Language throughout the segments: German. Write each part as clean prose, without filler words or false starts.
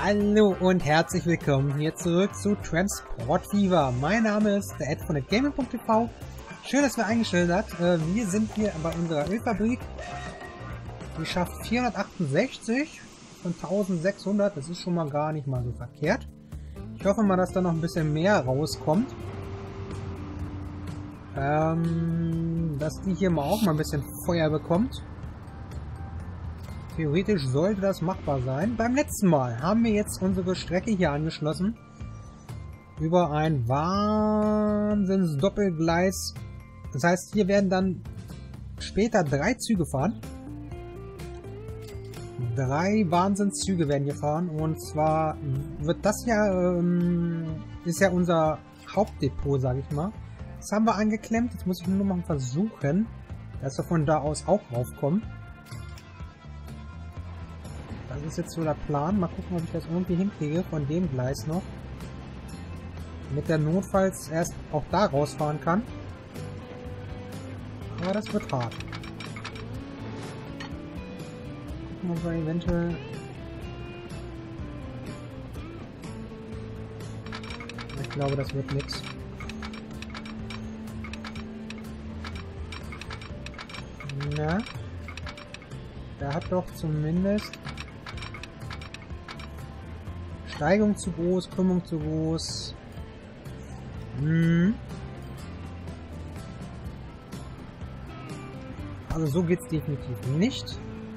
Hallo und herzlich willkommen hier zurück zu Transport Fever. Mein Name ist der Ed von netgaming.tv. Schön, dass ihr eingestellt habt. Wir sind hier bei unserer Ölfabrik. Die schafft 468 von 1600. Das ist schon mal gar nicht mal so verkehrt. Ich hoffe mal, dass da noch ein bisschen mehr rauskommt. Dass die hier mal auch mal ein bisschen Feuer bekommt. Theoretisch sollte das machbar sein. Beim letzten Mal haben wir jetzt unsere Strecke hier angeschlossen. Über ein Wahnsinns-Doppelgleis. Das heißt, hier werden dann später 3 Züge fahren. 3 Wahnsinnszüge werden hier fahren. Und zwar wird das ja, ist ja unser Hauptdepot, sage ich mal. Das haben wir angeklemmt. Jetzt muss ich nur mal versuchen, dass wir von da aus auch raufkommen. Das ist jetzt so der Plan. Mal gucken, ob ich das irgendwie hinkriege von dem Gleis noch. Mit der notfalls erst auch da rausfahren kann. Aber das wird hart. Gucken, ob wir eventuell... Ich glaube, das wird nichts. Na? Der hat doch zumindest... Steigung zu groß, Krümmung zu groß. Also so geht's definitiv nicht.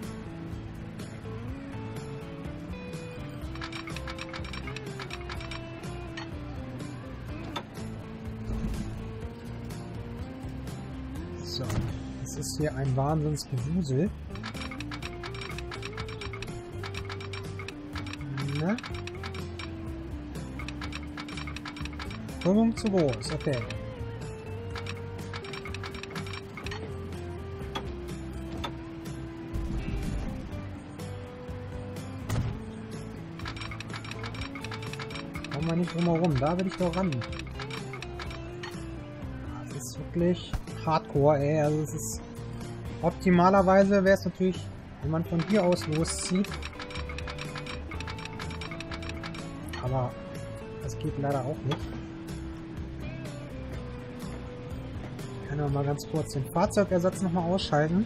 So, es ist hier ein Wahnsinnsgewusel. Na? Krümmung zu groß, okay. Kommen wir nicht drum herum, da will ich doch ran. Das ist wirklich hardcore, ey. Also es ist optimalerweise wäre es natürlich, wenn man von hier aus loszieht. Aber das geht leider auch nicht. Können wir mal ganz kurz den Fahrzeugersatz nochmal ausschalten.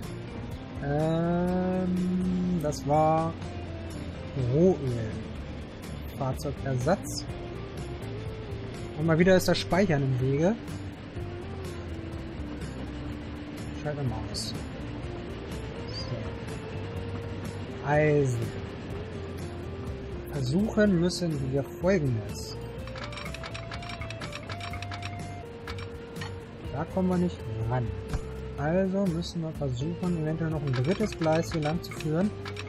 Das war Rohöl. Fahrzeugersatz. Und mal wieder ist das Speichern im Wege. Schalten wir mal aus. So. Also. Versuchen müssen wir Folgendes. Da kommen wir nicht ran. Also müssen wir versuchen, eventuell noch ein drittes Gleis hier lang zu führen.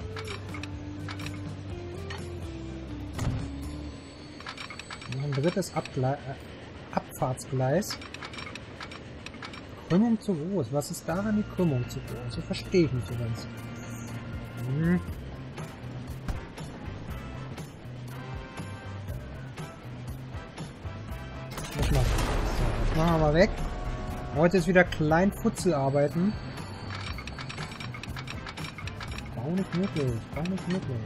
Noch ein drittes Abfahrtsgleis. Krümmung zu groß. Was ist daran die Krümmung zu groß? Das verstehe ich nicht so ganz. Das machen wir mal weg. Heute ist wieder Kleinfutzel arbeiten. Bau nicht möglich. Bau nicht möglich.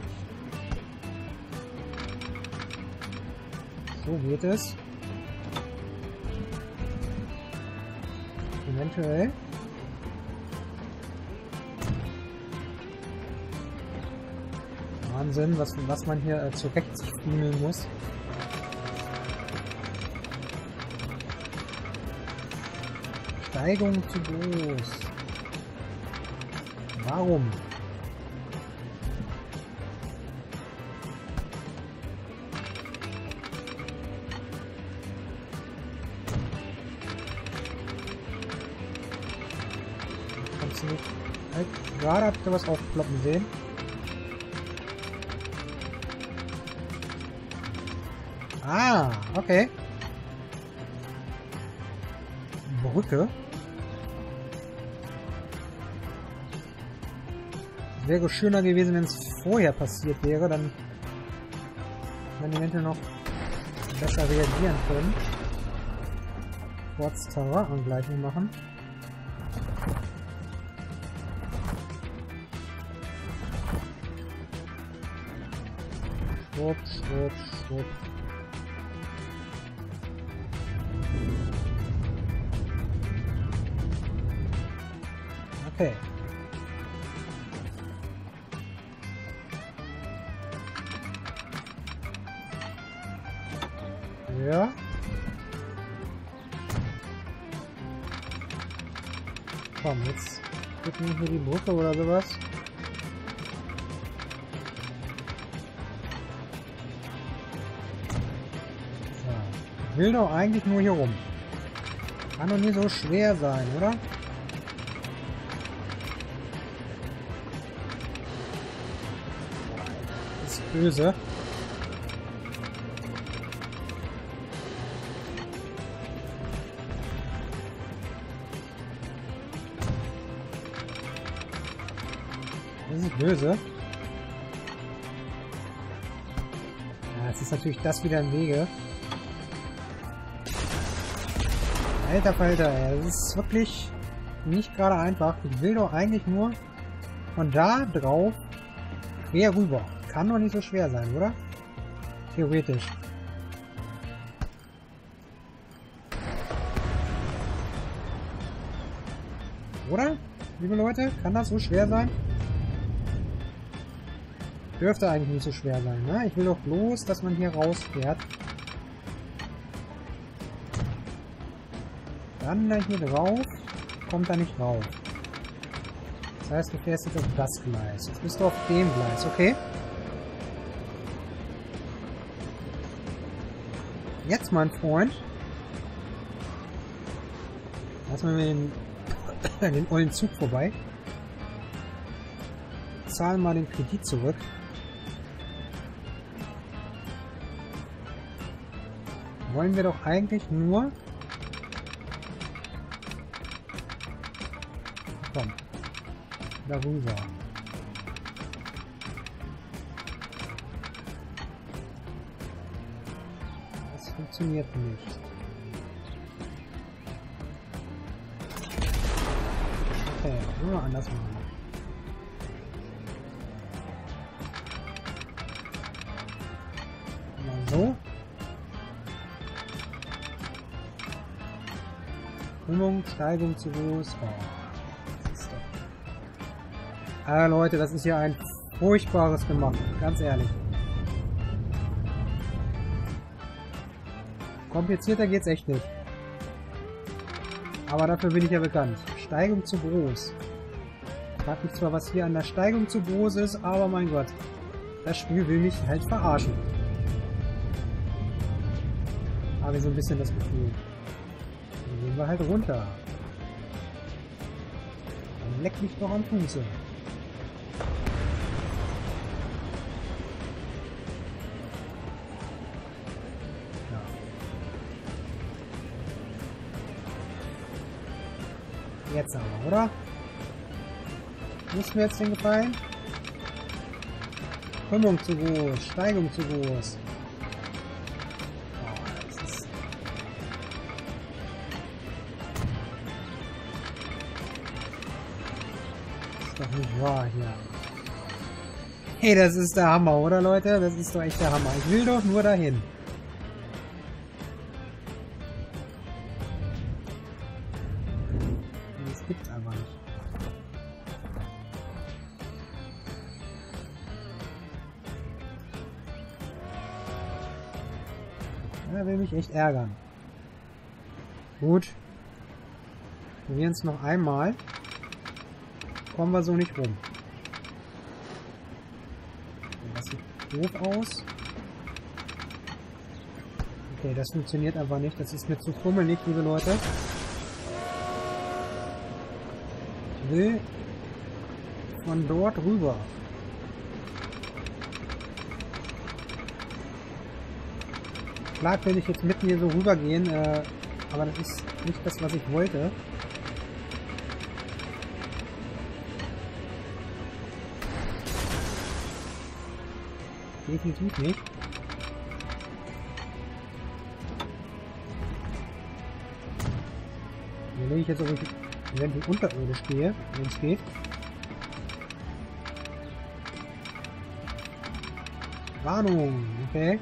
So geht es. Eventuell. Wahnsinn, was man hier zurechtfriemeln muss. Steigung zu groß. Warum? Kannst du nicht... Halt, gerade habt ihr was aufploppen sehen. Ah, okay. Brücke. Wäre schöner gewesen, wenn es vorher passiert wäre, dann man eventuell noch besser reagieren können. Quartz Terrain-Angleichung machen. Schwupp, schwupp, schwupp. Okay. Ja. Komm, jetzt gibt mir hier die Brücke oder sowas. So. Ich will doch eigentlich nur hier rum. Kann doch nicht so schwer sein, oder? Das ist böse. Das ist böse. Ja, jetzt ist natürlich das wieder im Wege. Alter Falter, ey, das ist wirklich nicht gerade einfach. Ich will doch eigentlich nur von da drauf quer rüber. Kann doch nicht so schwer sein, oder? Theoretisch. Oder? Liebe Leute, kann das so schwer sein? Dürfte eigentlich nicht so schwer sein, ne? Ich will doch bloß, dass man hier rausfährt. Dann hier drauf, kommt er nicht rauf. Das heißt, du fährst jetzt auf das Gleis. Jetzt bist du auf dem Gleis, okay? Jetzt, mein Freund. Lass mal den ollen Zug vorbei. Zahlen mal den Kredit zurück. Wollen wir doch eigentlich nur... Komm. Darüber. Das funktioniert nicht. Okay, nur anders machen. Mal so. Krümmung, Steigung zu groß. Oh, das ist doch... Leute, das ist ja ein furchtbares Gemacht. Ganz ehrlich. Komplizierter geht's echt nicht. Aber dafür bin ich ja bekannt. Steigung zu groß. Ich frage mich zwar, was hier an der Steigung zu groß ist, aber mein Gott. Das Spiel will mich halt verarschen. Habe ich so ein bisschen das Gefühl. Dann gehen wir halt runter. Dann leck mich doch am Fuße. Ja. Jetzt aber, oder? Müssen wir jetzt den Gefallen? Krümmung zu groß, Steigung zu groß. Doch nicht wahr hier. Hey, das ist der Hammer, oder Leute? Das ist doch echt der Hammer. Ich will doch nur dahin. Das gibt's einfach nicht. Er will mich echt ärgern. Gut. Probieren es noch einmal. Kommen wir so nicht rum. Das sieht doof aus. Okay, das funktioniert einfach nicht. Das ist mir zu fummelig, liebe Leute. Ich will von dort rüber. Klar könnte ich jetzt mitten hier so rübergehen, aber das ist nicht das, was ich wollte. Definitiv nicht. Überlege ich jetzt, ob ich eventuell unterirdisch gehe, wenn es geht. Warnung, okay.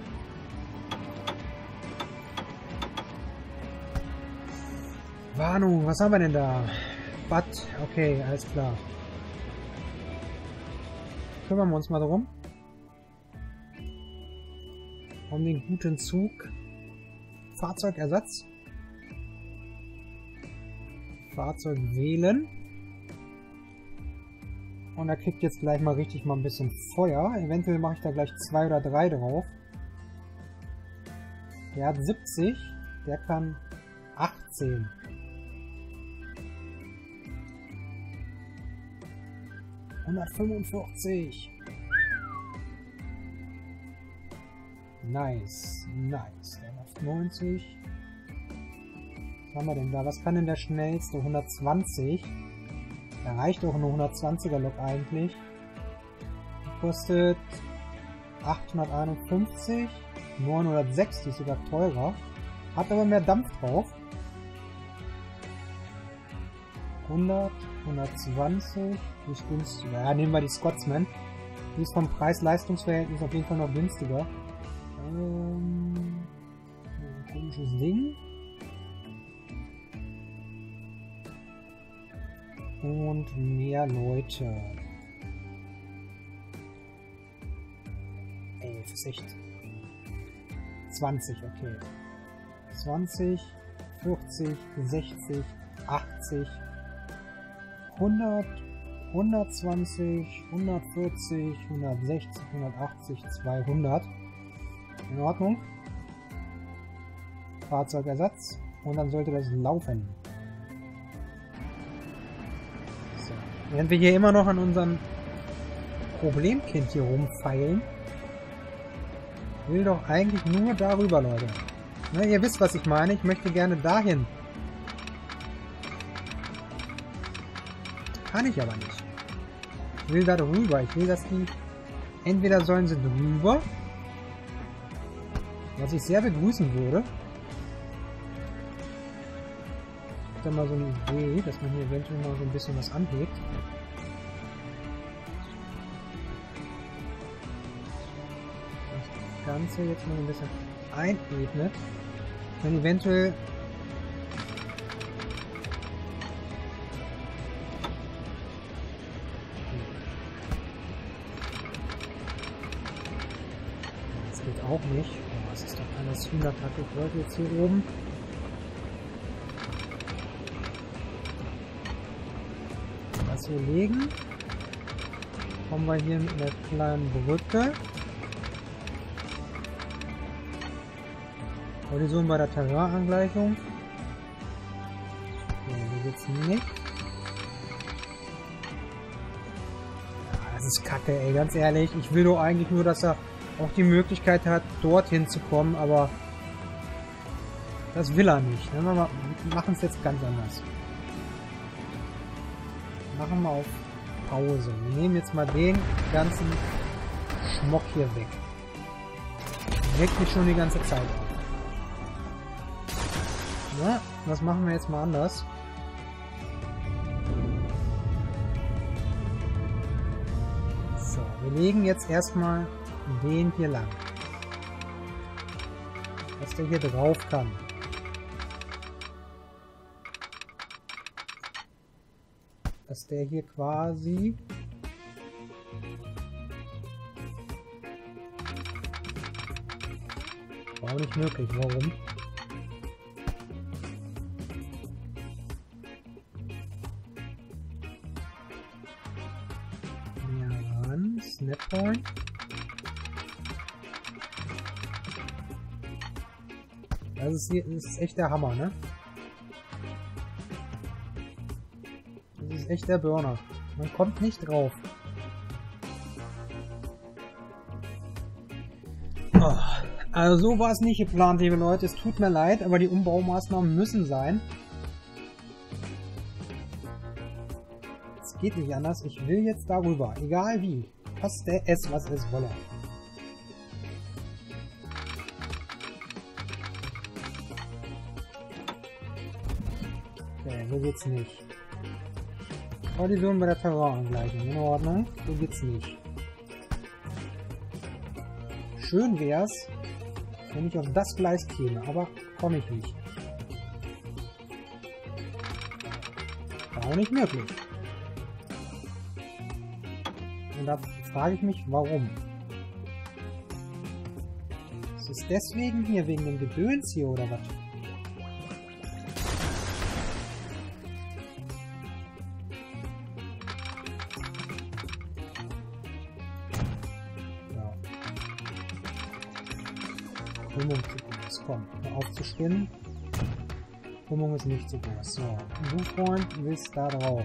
Warnung, was haben wir denn da? Bad, okay, alles klar. Kümmern wir uns mal darum. Um den guten Zug. Fahrzeugersatz. Fahrzeug wählen. Und er kriegt jetzt gleich mal richtig mal ein bisschen Feuer. Eventuell mache ich da gleich 2 oder 3 drauf. Der hat 70. Der kann 18. $145. Nice, nice. Der macht 90. Was haben wir denn da? Was kann denn der schnellste? 120. Da reicht auch eine 120er Lok eigentlich. Kostet 851. 906, die ist sogar teurer. Hat aber mehr Dampf drauf. 100, 120. Die ist günstiger. Ja, nehmen wir die Scotsman. Die ist vom Preis-Leistungs-Verhältnis auf jeden Fall noch günstiger. Ein komisches Ding. Und mehr Leute. 11 ist echt. 20, okay. 20, 40, 60, 80, 100, 120, 140, 160, 180, 200. In Ordnung. Fahrzeugersatz. Und dann sollte das laufen. So. Während wir hier immer noch an unserem Problemkind hier rumfeilen, will doch eigentlich nur darüber, Leute. Ne, ihr wisst, was ich meine. Ich möchte gerne dahin. Kann ich aber nicht. Ich will da drüber. Ich will, dass die... Entweder sollen sie drüber, was ich sehr begrüßen würde. Ich habe da mal so eine Idee, dass man hier eventuell mal so ein bisschen was anhebt. Das Ganze jetzt mal ein bisschen einebnet. Dann eventuell das geht auch nicht. Oh, was ist doch alles Hühnerkacke? Ich wollte jetzt hier oben das hier legen. Kommen wir hier mit einer kleinen Brücke. Kollision bei der Terrainangleichung. Okay, hier geht's nicht. Ja, das ist kacke, ey, ganz ehrlich. Ich will doch eigentlich nur, dass er auch die Möglichkeit hat, dorthin zu kommen, aber das will er nicht. Wir machen es jetzt ganz anders. Machen wir auf Pause. Wir nehmen jetzt mal den ganzen Schmock hier weg. Regt mich schon die ganze Zeit auf. Ja, was machen wir jetzt mal anders? So, wir legen jetzt erstmal den hier lang. Dass der hier drauf kann. Dass der hier quasi war auch nicht möglich. Warum? Snappoint. Das ist echt der Hammer, ne? Das ist echt der Burner. Man kommt nicht drauf. Oh, also so war es nicht geplant, liebe Leute. Es tut mir leid, aber die Umbaumaßnahmen müssen sein. Es geht nicht anders. Ich will jetzt darüber. Egal wie. Koste es, was es wolle. Okay, so geht's nicht. Kollision bei der Terrainangleichung. In Ordnung. So geht's nicht. schön wär's, wenn ich auf das Gleis käme, aber komme ich nicht. War auch nicht möglich. Und da frage ich mich, warum? Ist es deswegen hier, wegen dem Gedöns hier oder was? Ja. Krümmung zu groß. Komm, hör auf zu spinnen. Krümmung ist nicht so groß. So, du Freund willst da drauf.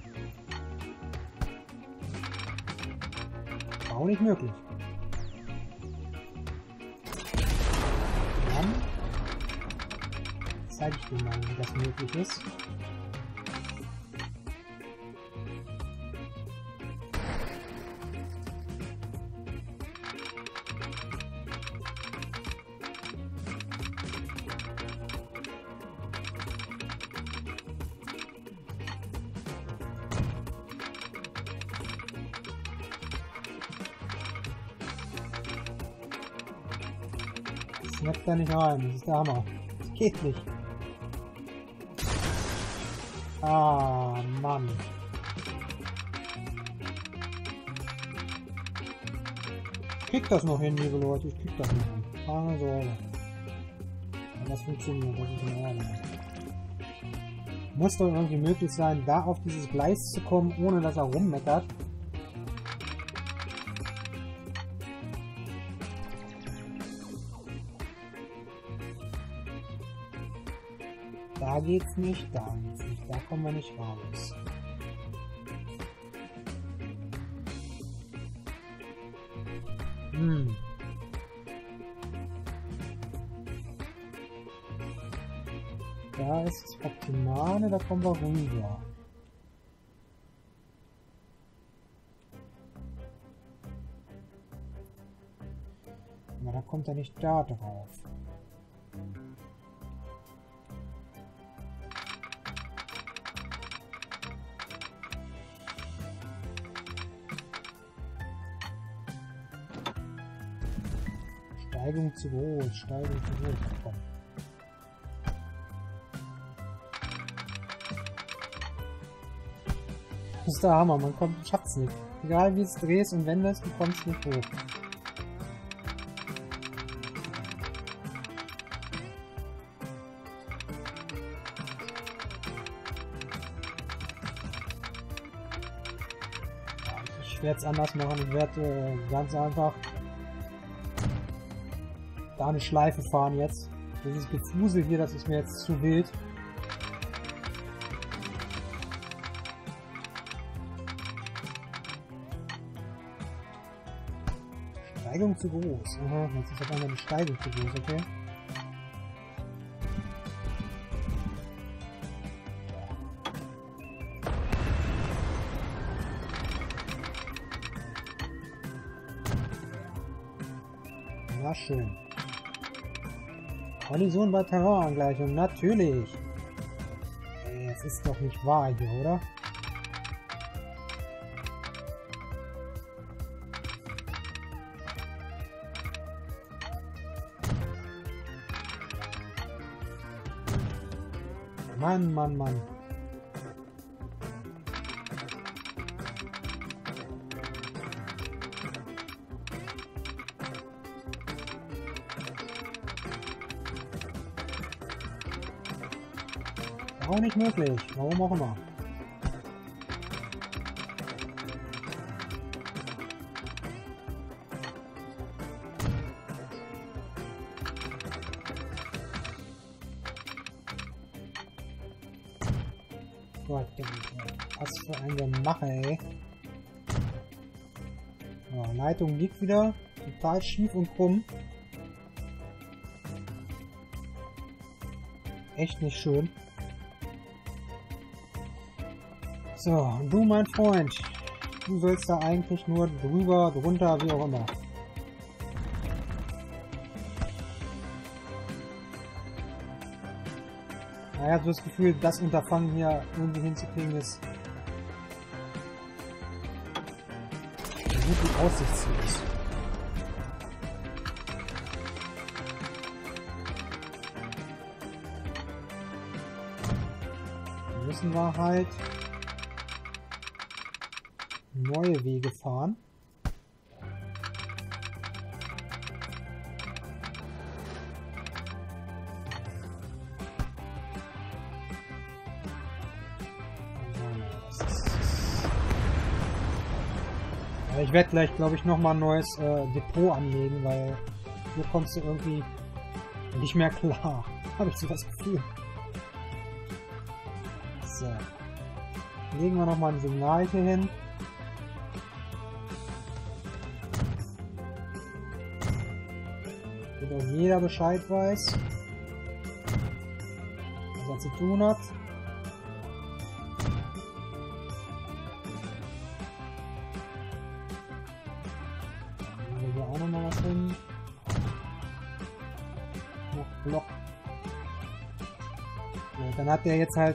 War auch nicht möglich. Dann zeige ich dir mal, wie das möglich ist. Snappt da nicht rein, das ist der Hammer. Das geht nicht. Ah, Mann. Ich krieg das noch hin, liebe Leute, ich krieg das noch hin. Keine Sorge. Wenn das funktioniert, das ist in Ordnung. Muss doch irgendwie möglich sein, da auf dieses Gleis zu kommen, ohne dass er rummeckert. Da geht's nicht, da geht's nicht, da kommen wir nicht raus. Da ist das Optimale, da kommen wir rüber. Aber da kommt er nicht da drauf. Steigung zu groß, Steigung zu groß. Komm. Das ist der Hammer, man schafft's nicht. Egal wie es drehst und wendest, du kommst nicht hoch. Ich werde es anders machen, ich werde ganz einfach da eine Schleife fahren jetzt. Dieses Gefusel hier, das ist mir jetzt zu wild. Steigung zu groß. Aha, jetzt ist auf einmal die Steigung zu groß, okay? Na schön. Kollision bei Terrainangleichung, natürlich. Ey, es ist doch nicht wahr hier, oder? Mann, Mann, Mann. Auch nicht möglich. Warum auch immer. Gott, was für ein Gemache, ey. Ja, Leitung liegt wieder total schief und krumm. Echt nicht schön. So, und du, mein Freund, du sollst da eigentlich nur drüber, drunter, wie auch immer. Ich habe so das Gefühl, das Unterfangen hier irgendwie hinzukriegen ist so gut wie aussichtslos. müssen wir halt neue Wege fahren. Ich werde gleich, glaube ich, nochmal ein neues Depot anlegen, weil hier kommst du irgendwie nicht mehr klar. Habe ich so das Gefühl. So. Legen wir nochmal ein Signal hier hin. Damit auch jeder Bescheid weiß, was er zu tun hat. Hier auch nochmal was hin. Noch Block. Ja, dann hat der jetzt halt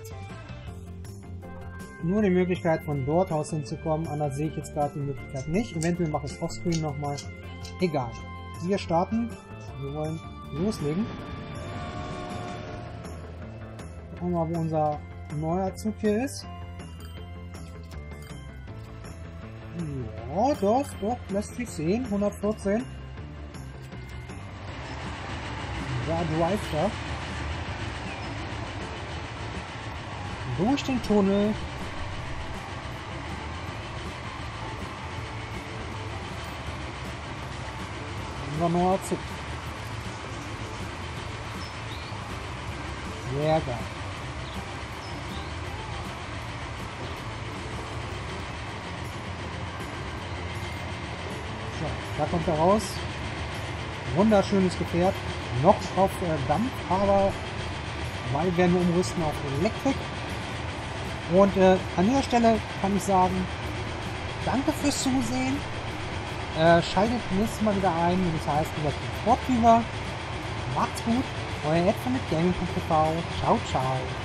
nur die Möglichkeit von dort aus hinzukommen. Anders sehe ich jetzt gerade die Möglichkeit nicht. Eventuell mache ich es offscreen nochmal. Egal. Wir starten. Wir wollen loslegen. Gucken wir mal, wo unser neuer Zug hier ist. Ja, doch, lässt sich sehen. 114. Da drive da. Durch den Tunnel. Unser neuer Zug. Sehr geil. So, da kommt er raus. Wunderschönes Gefährt. Noch auf Dampf, aber weil wir nur umrüsten auf Elektrik. Und an dieser Stelle kann ich sagen, danke fürs Zusehen. Schaltet nächstes Mal wieder ein, wenn es heißt, über Transportfieber. Macht's gut, euer Ed von gaming.tv. Ciao, ciao.